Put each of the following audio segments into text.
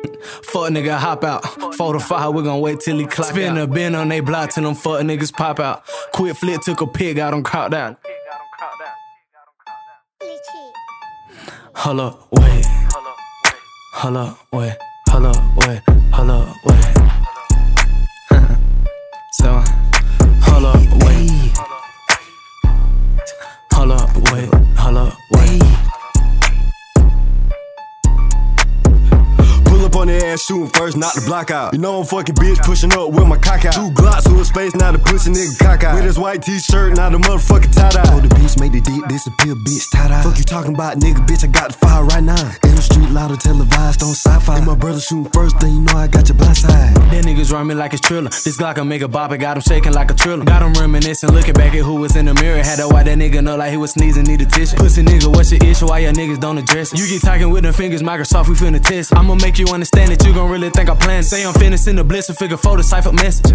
Fuck nigga, hop out. 4 to 5, we gon' wait till he clock out. Spin a bin on they block till them fuck niggas pop out. Quick flip, took a pic, got them caught out. Hold up, wait. Hold up, wait. Hold up, wait. Hold up, wait. So, hold up, wait. Hold up, wait. Hold up, wait. On their ass shooting first, knock the block out. You know I'm fucking bitch pushing up with my cock out. 2 Glocks with a space, now the pussy nigga cock out. With his white t-shirt, now the motherfucking tie-dye. Told the bitch make the dick disappear, bitch tie-dye. Fuck you talking about, nigga, bitch, I got the fire right now. In the street, louder, televised on sci-fi. And my brother shooting first, then you know I got your blind side. Them niggas run me like it's Triller. This Glock can make a bop, it got him shaking like a Triller. Got him reminiscing, looking back at who was in the mirror. Had to wipe that nigga know like he was sneezing, need a tissue. Pussy nigga, what's your issue? Why your niggas don't address it? You get talking with them fingers, Microsoft, we finna test it. I'ma make you understand that you gon' really think I plan. Say I'm finished in the bliss and figure photo cipher message.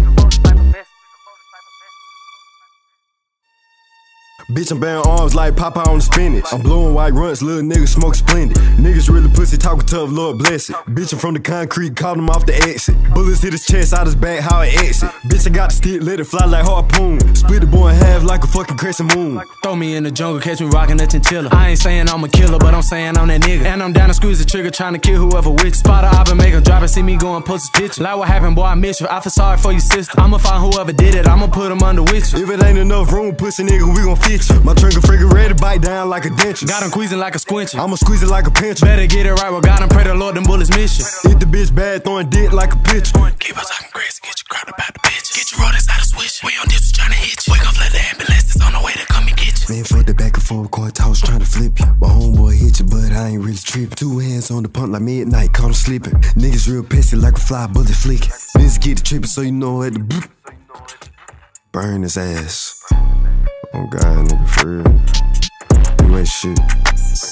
Bitch, I'm bearing arms like Popeye on the spinach. I'm blowing white runts, little niggas smoke splendid. Niggas really pussy, talking tough, Lord bless it. Bitch, I'm from the concrete, caught him off the exit. Bullets hit his chest, out his back, how it exit. Bitch, I got the stick, let it fly like harpoon. Split the boy in half like a fucking crescent moon. Throw me in the jungle, catch me rockin' a chinchilla. I ain't saying I'm a killer, but I'm saying I'm that nigga. And I'm down to squeeze the trigger, trying to kill whoever with. Spot a op and make him drop and see me go and post his picture. Like what happened, boy, I miss you. I feel sorry for your sister. I'ma find whoever did it, I'ma put him under with you. If it ain't enough room, pussy nigga, we gon' fit you. My trigger figure ready, bite down like a denture. Got him squeezing like a squincher. I'ma squeeze it like a pincher. Better get it right, well, God, and pray the Lord them bullets miss you. Hit the bitch bad, throwing dick like a pitcher. Keep us talking crazy, get you crowded about the bitches. Get you rolled inside the switch. We on this, was trying to hit you. Wake up, let the ambulance is on the way to come and get you. Man, fuck the back and forth court toss, trying to flip you. My homeboy hit you, but I ain't really tripping. 2 hands on the pump like midnight, caught him sleeping. Niggas real pissy like a fly bullet flicking. Niggas get the tripping, so you know at the boop. Burn his ass. Oh God, nigga, for real. You ain't shit.